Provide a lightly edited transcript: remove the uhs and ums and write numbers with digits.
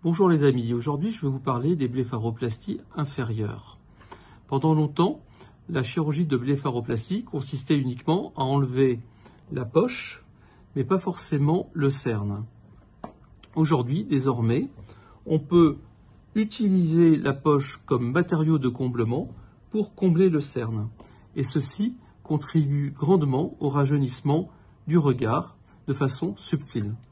Bonjour les amis, aujourd'hui je vais vous parler des blépharoplasties inférieures. Pendant longtemps, la chirurgie de blépharoplastie consistait uniquement à enlever la poche, mais pas forcément le cerne. Aujourd'hui, désormais, on peut utiliser la poche comme matériau de comblement pour combler le cerne. Et ceci contribue grandement au rajeunissement du regard de façon subtile.